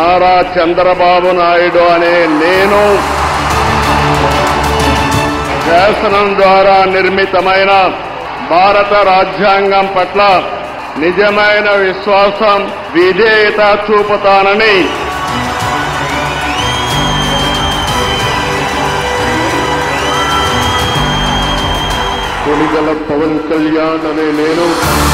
నారా చంద్రబాబు నాయుడు అనే నేను శాసనం ద్వారా నిర్మితమైన భారత రాజ్యాంగం పట్ల నిజమైన విశ్వాసం, విధేయత చూపుతానని కొణిదెల పవన్ కళ్యాణ్ అనే నేను